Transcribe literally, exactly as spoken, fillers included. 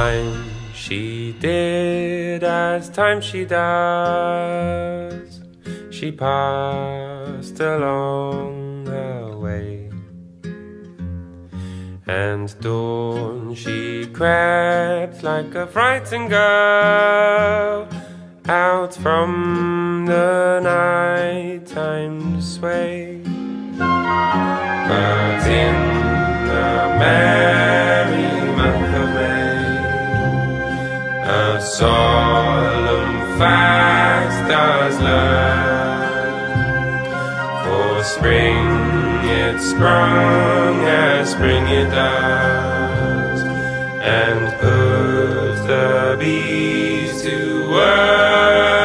time she did as time she does, she passed along her way, and dawn she crept like a frightened girl out from the nighttime sway. But in the merry month of May, a solemn fact does learn, for spring it sprung as spring it does, and put the bees to work.